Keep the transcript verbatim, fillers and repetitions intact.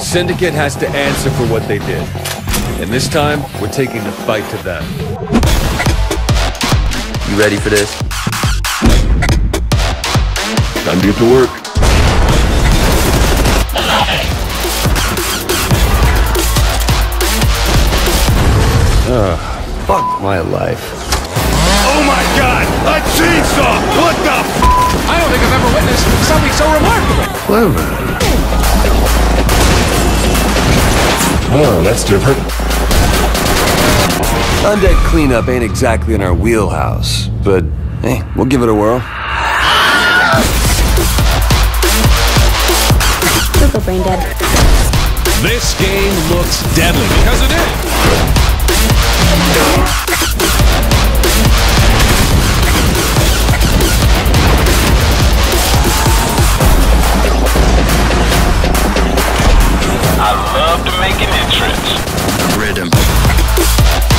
Syndicate has to answer for what they did. And this time, we're taking the fight to them. You ready for this? Time to get to work. Ugh, fuck my life. Oh my god! A chainsaw! What the f***? I don't think I've ever witnessed something so remarkable! Clever. Oh, that's different. Undead cleanup ain't exactly in our wheelhouse, but hey, we'll give it a whirl. Google brain dead. This game looks deadly because it is! I love to make an entrance. Rhythm.